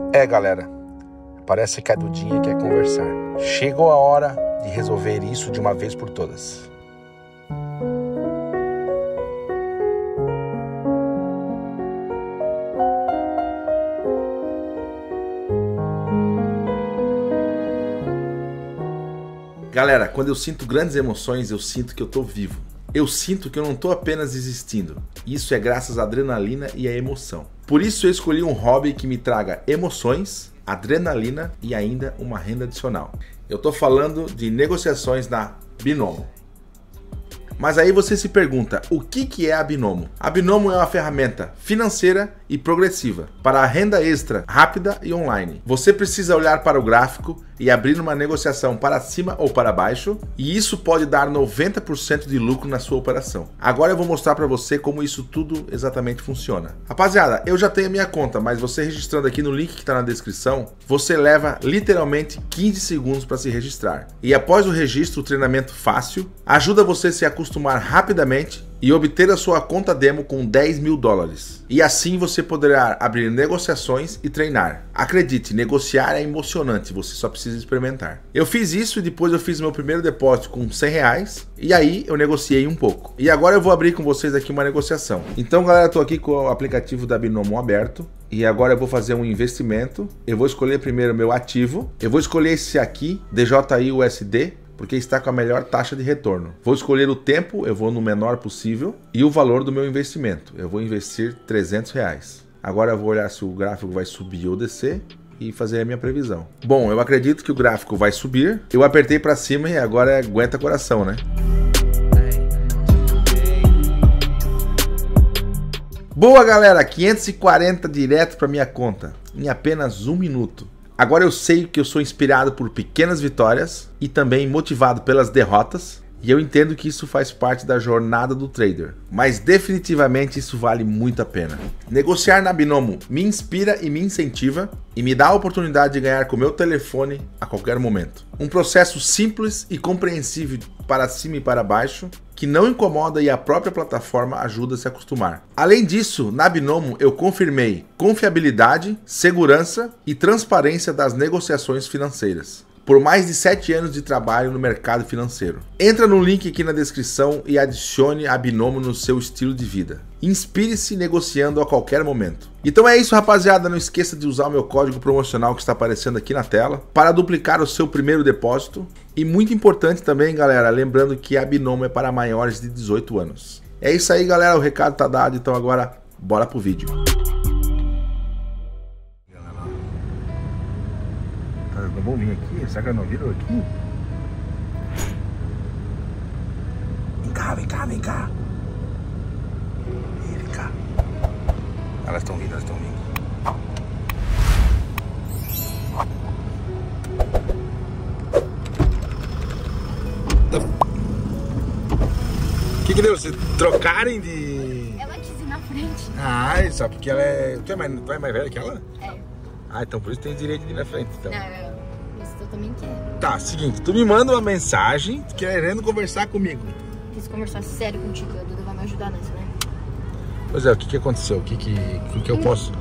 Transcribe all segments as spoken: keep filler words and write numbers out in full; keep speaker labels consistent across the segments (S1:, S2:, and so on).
S1: É, galera, parece que a Dudinha quer conversar. Chegou a hora de resolver isso de uma vez por todas. Galera, quando eu sinto grandes emoções, eu sinto que eu tô vivo. Eu sinto que eu não tô apenas existindo. Isso é graças à adrenalina e à emoção. Por isso eu escolhi um hobby que me traga emoções, adrenalina e ainda uma renda adicional. Eu tô falando de negociações na Binomo. Mas aí você se pergunta, o que que é a Binomo? A Binomo é uma ferramenta financeira e progressiva para a renda extra rápida e online. Você precisa olhar para o gráfico e abrir uma negociação para cima ou para baixo, e isso pode dar noventa por cento de lucro na sua operação. Agora eu vou mostrar para você como isso tudo exatamente funciona. Rapaziada, eu já tenho a minha conta, mas você registrando aqui no link que está na descrição, você leva literalmente quinze segundos para se registrar. E após o registro, o treinamento fácil ajuda você a se acostumar rapidamente e obter a sua conta demo com dez mil dólares. E assim você poderá abrir negociações e treinar. Acredite, negociar é emocionante, você só precisa experimentar. Eu fiz isso e depois eu fiz meu primeiro depósito com cem reais e aí eu negociei um pouco. E agora eu vou abrir com vocês aqui uma negociação. Então, galera, eu tô aqui com o aplicativo da Binomo aberto. E agora eu vou fazer um investimento. Eu vou escolher primeiro o meu ativo. Eu vou escolher esse aqui, D J I U S D. Porque está com a melhor taxa de retorno. Vou escolher o tempo, eu vou no menor possível, e o valor do meu investimento. Eu vou investir trezentos reais. Agora eu vou olhar se o gráfico vai subir ou descer e fazer a minha previsão. Bom, eu acredito que o gráfico vai subir. Eu apertei para cima e agora aguenta coração, né? Boa, galera, quinhentos e quarenta direto para minha conta em apenas um minuto. Agora eu sei que eu sou inspirado por pequenas vitórias e também motivado pelas derrotas, e eu entendo que isso faz parte da jornada do trader, mas definitivamente isso vale muito a pena. Negociar na Binomo me inspira e me incentiva e me dá a oportunidade de ganhar com o meu telefone a qualquer momento. Um processo simples e compreensível para cima e para baixo, que não incomoda e a própria plataforma ajuda a se acostumar. Além disso, na Binomo eu confirmei confiabilidade, segurança e transparência das negociações financeiras. Por mais de sete anos de trabalho no mercado financeiro. Entra no link aqui na descrição e adicione a Binomo no seu estilo de vida. Inspire-se negociando a qualquer momento. Então é isso, rapaziada. Não esqueça de usar o meu código promocional que está aparecendo aqui na tela para duplicar o seu primeiro depósito. E muito importante também, galera, lembrando que a Binomo é para maiores de dezoito anos. É isso aí, galera. O recado tá dado. Então agora, bora pro vídeo. Vamos vir aqui, será que não viram aqui? Vem cá, vem cá, vem cá. Vem cá. Elas estão vindo, elas estão vindo. O que que deu? Vocês trocarem de...
S2: Ela quis ir na frente.
S1: Ah, só porque ela é... Tu é mais, tu é mais velha que ela?
S2: É.
S1: Ah, então por isso tem direito de ir na frente, então.
S2: Não, eu, eu também quero.
S1: Tá, seguinte, tu me manda uma mensagem querendo conversar comigo.
S2: Quis conversar sério contigo, a Duda vai me ajudar nessa, né?
S1: Pois é, o que que aconteceu? O que que, o que eu posso...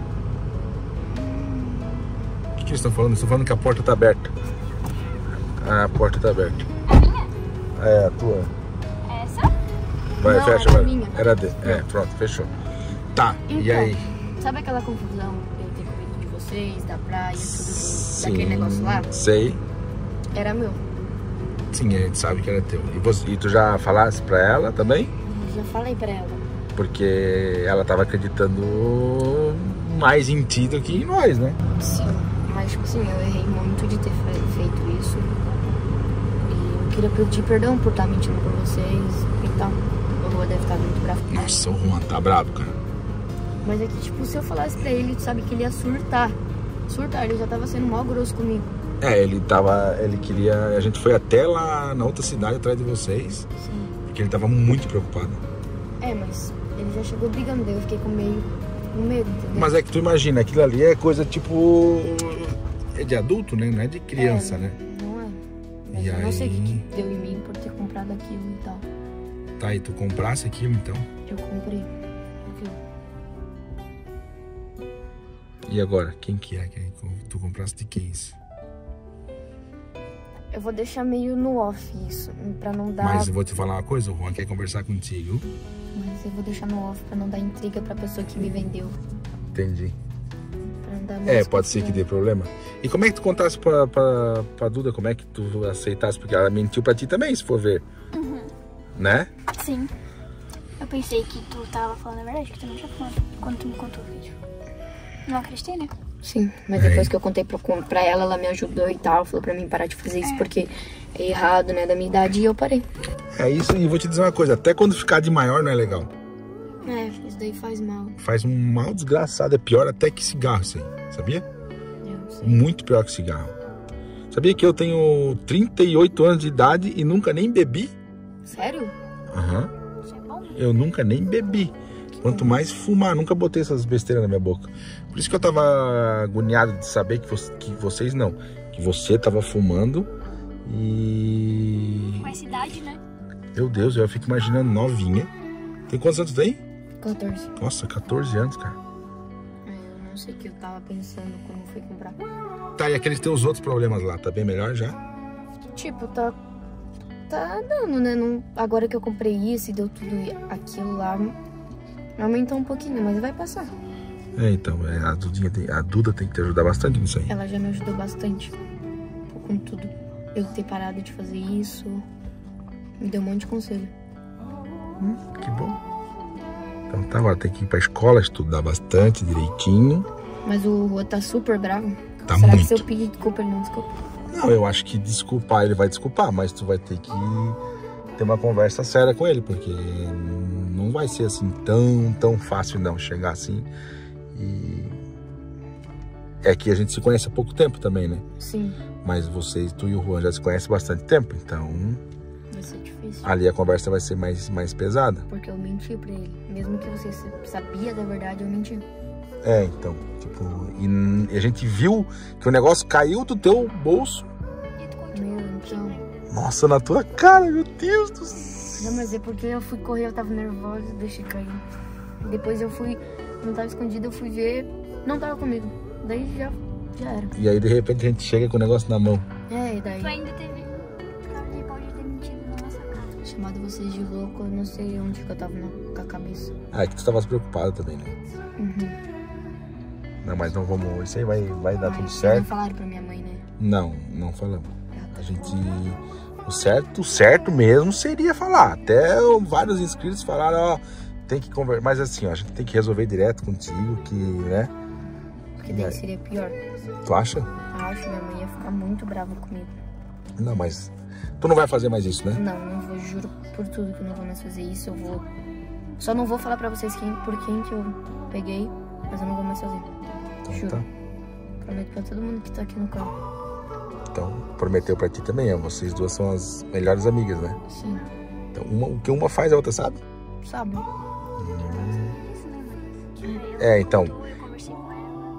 S1: O que que eles estão falando? Eles estão falando que a porta tá aberta. Ah, a porta tá aberta.
S2: A minha?
S1: É, a tua.
S2: Essa?
S1: Vai,
S2: Não,
S1: fecha,
S2: era
S1: vai.
S2: a minha.
S1: Era de... É, pronto, fechou. Tá,
S2: Então,
S1: e aí?
S2: Sabe aquela confusão eu ter com medo de vocês, da praia, tudo,
S1: Sim,
S2: daquele negócio lá?
S1: Sei.
S2: Era meu.
S1: Sim, a gente sabe que era teu. E, você, e tu já falasse pra ela também?
S2: Eu já falei pra ela.
S1: Porque ela tava acreditando mais em ti do que em nós, né?
S2: Sim, mas tipo assim, eu errei muito de ter feito isso. E eu queria pedir perdão por estar mentindo pra vocês e tal. O Rua deve estar muito bravo.
S1: Nossa, o Juan tá bravo, cara.
S2: Mas é que, tipo, se eu falasse pra ele, tu sabe que ele ia surtar. Surtar, ele já tava sendo mal grosso comigo.
S1: É, ele tava, ele queria, a gente foi até lá na outra cidade atrás de vocês.
S2: Sim.
S1: Porque ele tava muito preocupado.
S2: É, mas ele já chegou brigando, daí eu fiquei com meio, com medo, entendeu?
S1: Mas é que tu imagina, aquilo ali é coisa tipo, é de adulto, né? Não é de criança,
S2: é,
S1: né?
S2: Não é. Mas
S1: E
S2: eu não sei o que,
S1: aí?
S2: que deu em mim por ter comprado aquilo e tal.
S1: Tá, e tu comprasse aquilo então?
S2: Eu comprei aquilo.
S1: E agora, quem que é que a gente tu comprasse de quem isso?
S2: Eu vou deixar meio no off isso, pra não dar...
S1: Mas eu vou te falar uma coisa, o Juan quer conversar contigo.
S2: Mas eu vou deixar no off pra não dar intriga pra pessoa que me vendeu.
S1: Entendi.
S2: Pra não dar
S1: É,
S2: mais
S1: pode ser que dê problema. E como é que tu contasse pra, pra, pra Duda, como é que tu aceitasse? Porque ela mentiu pra ti também, se for ver.
S3: Uhum.
S1: Né?
S3: Sim. Eu pensei que tu tava falando a verdade, que tu não tinha falado quando tu me contou o vídeo. Não acreditei, né?
S2: Sim, mas depois que eu contei pra, pra ela, ela me ajudou e tal. Falou pra mim parar de fazer isso
S3: É.
S2: porque é errado, né, da minha idade. E eu parei.
S1: É isso, e vou te dizer uma coisa, até quando ficar de maior não é legal.
S2: É, isso daí faz mal.
S1: Faz um mal desgraçado, é pior até que cigarro isso aí, sabia?
S2: Eu sei.
S1: Muito pior que cigarro. Sabia que eu tenho trinta e oito anos de idade e nunca nem bebi?
S2: Sério?
S1: Aham.
S3: Isso é bom, né?
S1: Eu nunca nem bebi. Quanto mais fumar, nunca botei essas besteiras na minha boca. Por isso que eu tava agoniado de saber que, vo que vocês não. Que você tava fumando e...
S3: Com essa idade, né?
S1: Meu Deus, eu fico imaginando novinha. Tem quantos anos tem?
S2: quatorze.
S1: Nossa, quatorze anos, cara.
S2: É, eu não sei o que eu tava pensando quando fui comprar.
S1: Tá, e aqueles teus outros problemas lá, tá bem melhor já?
S2: Tipo, tá... Tá dando, né? Não, agora que eu comprei isso e deu tudo aquilo lá... Aumentou um pouquinho, mas vai passar.
S1: É, então, é, a, Dudinha tem, a Duda tem que te ajudar bastante nisso aí.
S2: Ela já me ajudou bastante com tudo. Eu ter parado de fazer isso. Me deu um monte de conselho.
S1: Hum, que bom. Então tá, agora tem que ir pra escola, estudar bastante, direitinho.
S2: Mas o Rua tá super bravo.
S1: Tá
S2: Será
S1: muito.
S2: que se eu pedir desculpa, ele não desculpa?
S1: Não, eu acho que desculpar, ele vai desculpar, mas tu vai ter que ter uma conversa séria com ele, porque não vai ser assim tão, tão fácil não chegar assim. E é que a gente se conhece há pouco tempo também, né?
S2: Sim,
S1: Mas vocês, tu e o Juan já se conhecem há bastante tempo, então
S2: vai ser difícil.
S1: ali a conversa vai ser mais, mais pesada.
S2: Porque eu menti pra ele. Mesmo que você sabia da verdade, eu menti.
S1: É, então, tipo, e a gente viu que o negócio caiu do teu bolso.
S3: E tu continua.
S2: Meu, então...
S1: Nossa, na tua cara, meu Deus do céu.
S2: Não, mas é porque eu fui correr, eu tava nervosa, deixei cair. Depois eu fui, não tava escondido, eu fui ver, não tava comigo. Daí já, já era.
S1: E aí, de repente, a gente chega com o negócio na mão.
S2: É, e daí...
S3: Tu ainda teve... Cara, ele pode ter mentido na nossa cara.
S2: Chamado vocês de louco, eu não sei onde que eu tava na, com a cabeça.
S1: Ah, é que tu tava preocupado também, né?
S2: Uhum.
S1: Não, mas não vamos... Isso aí vai, vai dar
S2: Mas
S1: tudo
S2: vocês
S1: certo.
S2: não falaram pra minha mãe, né?
S1: Não, não falamos.
S2: Ah, tá.
S1: A gente... O certo, o certo mesmo seria falar. Até vários inscritos falaram, ó, tem que conversar. Mas assim, ó, a gente tem que resolver direto contigo, que, né?
S2: Porque daí seria pior.
S1: Tu acha?
S2: Acho, minha mãe ia ficar muito brava comigo.
S1: Não, mas tu não vai fazer mais isso, né?
S2: Não, não vou, juro por tudo que eu não vou mais fazer isso. Eu vou... Só não vou falar pra vocês quem, por quem que eu peguei, mas eu não vou mais fazer.
S1: Então,
S2: Juro.
S1: tá.
S2: Prometo pra todo mundo que tá aqui no carro.
S1: Então, prometeu pra ti também, ó. Vocês duas são as melhores amigas, né?
S2: Sim.
S1: Então, uma, o que uma faz, a outra sabe?
S2: Sabe?
S3: Isso, né, mãe?
S1: É, então,
S3: Eu conversei com ela.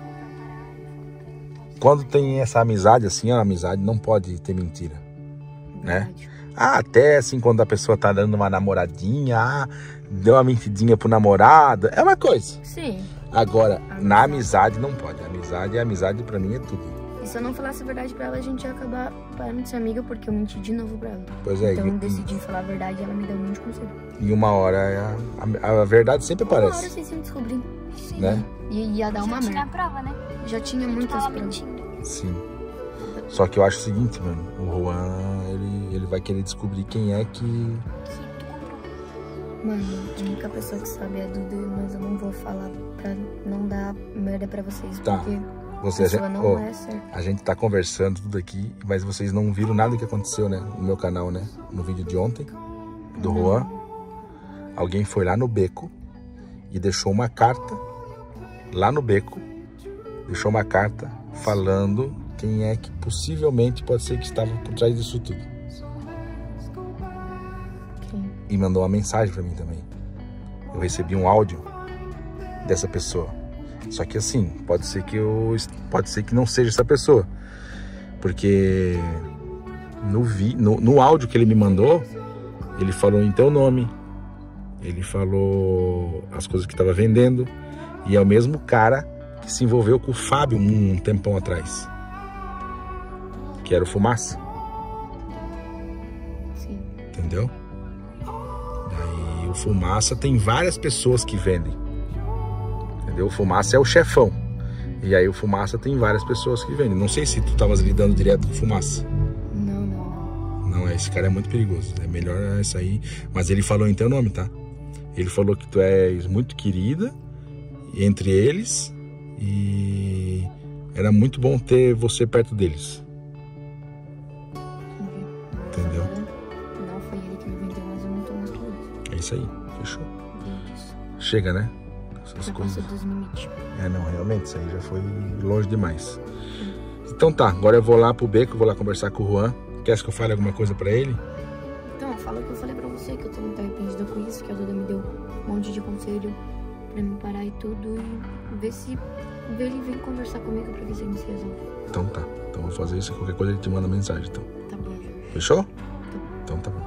S1: quando tem essa amizade assim, a amizade não pode ter mentira. Né?
S2: Verdade.
S1: Ah, até assim, quando a pessoa tá dando uma namoradinha, ah, deu uma mentidinha pro namorado, é uma coisa.
S2: Sim.
S1: Agora,
S2: Amizade.
S1: na amizade não pode. A amizade, a amizade pra mim é tudo.
S2: E se eu não falasse a verdade pra ela, a gente ia acabar parando de ser amiga, porque eu menti de novo pra ela.
S1: Pois é,
S2: Então eu
S1: e,
S2: decidi falar a verdade e ela me deu um monte de conselho.
S1: e uma hora a, a, a verdade sempre
S2: Uma hora
S1: aparece,
S2: vocês iam descobrir.
S3: Sim.
S1: né?
S2: E ia dar uma
S3: Já tinha a
S2: merda.
S3: prova, né?
S2: Já tinha
S3: Tu
S2: muitas
S3: tava
S2: provas.
S3: mentindo.
S1: Sim. Só que eu acho o seguinte, mano, o Juan, ele, ele vai querer descobrir quem é que...
S3: Que tu comprou.
S2: Mano, a única pessoa que sabe é a Duda, mas eu não vou falar pra não dar merda pra vocês,
S1: Tá.
S2: porque
S1: Você,
S2: a
S1: a, gente,
S2: pessoa não
S1: ó,
S2: é certa.
S1: a gente tá conversando tudo aqui, mas vocês não viram nada que aconteceu, né? No meu canal, né? No vídeo de ontem, do Juan. Alguém foi lá no beco e deixou uma carta lá no beco. Deixou uma carta falando quem é que possivelmente pode ser que estava por trás disso tudo.
S2: Quem?
S1: E mandou uma mensagem pra mim também. Eu recebi um áudio dessa pessoa. Só que assim, pode ser que eu, pode ser que não seja essa pessoa. Porque no, vi, no, no áudio que ele me mandou, ele falou em teu nome. Ele falou as coisas que estava vendendo. E é o mesmo cara que se envolveu com o Fábio um tempão atrás. Que era o Fumaça.
S2: Sim.
S1: Entendeu? Daí o Fumaça tem várias pessoas que vendem. Entendeu? O Fumaça é o chefão. E aí o Fumaça tem várias pessoas que vendem. Não sei se tu estavas lidando direto com o Fumaça.
S2: Não, não, não.
S1: Não, esse cara é muito perigoso. É melhor essa aí. Mas ele falou em teu nome, tá? Ele falou que tu és muito querida entre eles. E era muito bom ter você perto deles. Entendeu?
S2: Não foi ele que me vendeu, mas eu não tô muito isso.
S1: É isso aí. Fechou.
S2: Isso.
S1: Chega, né? Essas
S2: Já
S1: coisas.
S2: passou dos limites.
S1: É, não, realmente, isso aí já foi longe demais. Então tá, agora eu vou lá pro beco, vou lá conversar com o Juan. Quer que eu fale alguma coisa pra ele?
S2: Então, fala o que eu falei pra você, que eu tô muito arrependida com isso, que a Duda me deu um monte de conselho pra me parar e tudo, e ver se ver ele vem conversar comigo pra ver se ele se resolve.
S1: Então tá, então eu vou fazer isso, qualquer coisa ele te manda mensagem, então.
S2: Tá bom, Jorge.
S1: Fechou? Então tá bom.